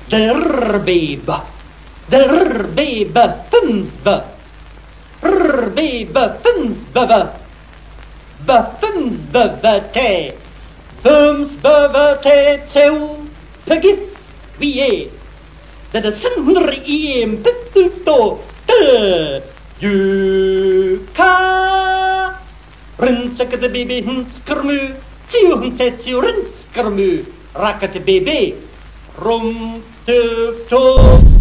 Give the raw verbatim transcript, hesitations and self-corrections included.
Der Bebe, der Bebe, Finsbe, der Bebe, Finsbe, Finsbe, te, Finsbe, te, Seu, Pegit, wie, dat de Sindr iem Pittuto, te, du, ka, Rinseke de Bebe, Hinskermu, Ziu, Hinsetziu, Rinskermu, Racket de Bebe, Rum, Tüf, Tüf.